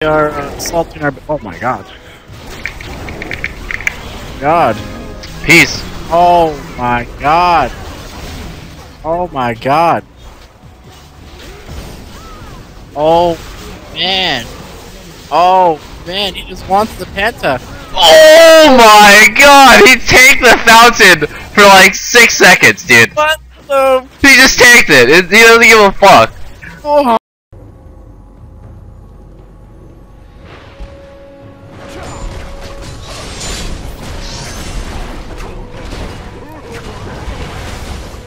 are assaulting our. Oh my god. God. Peace. Oh my god. Oh my god. Oh man. Oh man, he just wants the Penta. Oh my god, he tanked the fountain for like 6 seconds, dude. What the? He just tanked it. He doesn't give a fuck. Oh.